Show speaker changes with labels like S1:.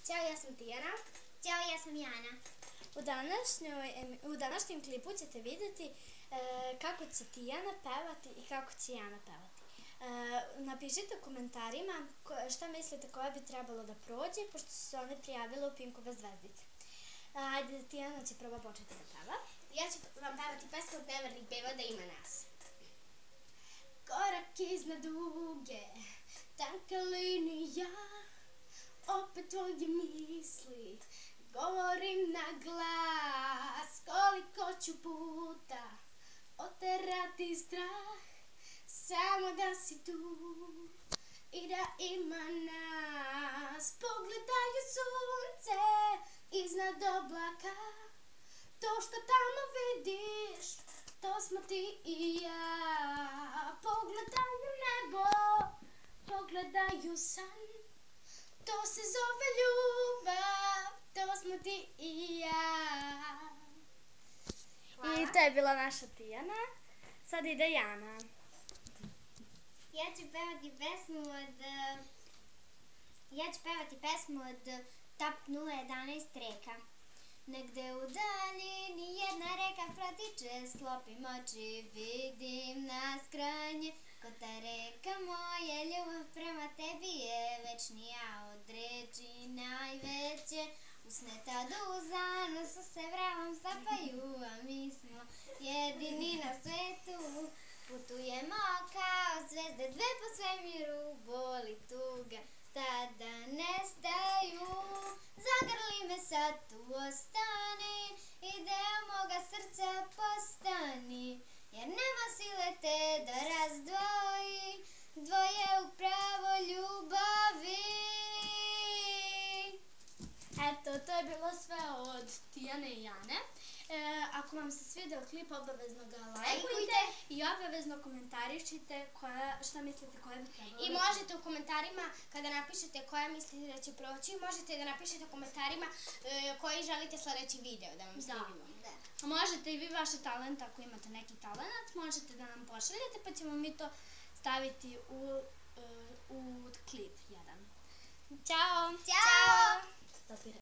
S1: Ćao, ja sam Tijana.
S2: Ćao, ja sam Jana.
S1: U današnjem klipu ćete vidjeti kako će Tijana pevati i kako će Jana pevati. Napišite u komentarima šta mislite koja bi trebalo da prođe, pošto su se one prijavile u Pinkove zvezdice. Ajde, Tijana će prvo početi da peva.
S2: Ja ću vam pevati pesmu od Nevernih Bevoda Ima nas. Korak iznad duge, tanka linija, opet tvoje misli, govorim na glas, koliko ću puta oterati strah, samo da si tu i da ima nas. Pogledaju sunce iznad oblaka, to što tamo vidiš, to smo ti i ja. Pogledaju nebo, pogledaju san, to se zove ljubav, to smo ti i ja.
S1: Hvala. I to je bila naša Tijana. Sad ide Jana.
S2: Ja ću pevati pesmu od Top 011 reka. Negde u daljini jedna reka protiče, sklopim oči, vidim nas krajnje. Ko ta reka moja, ljubav prema tebi je večnija od reči najveće. Usne tad u zanosu se vravom stapaju, a mi smo jedini na svetu. Putujemo kao zvezde dve po svemiru, boli tuga, tada nestaju. Zagrli me sad, tu ostani i deo moga srca postani, jer nema sile te da razdvoji dvoje upravo ljubavi.
S1: Eto, to je bilo sve od Tijane i Jane. Ako vam se svidio klip, obavezno ga lajkujte i obavezno komentarišite šta mislite koja bi trebalo.
S2: I možete u komentarima, kada napišete koja mislite da će proći, možete da napišete u komentarima koji želite sljedeći video da vam snimimo.
S1: A možete i vi vaše talent, ako imate neki talent, možete da nam pošaljete pa ćemo mi to staviti u klip jedan. Ćao!
S2: Ćao!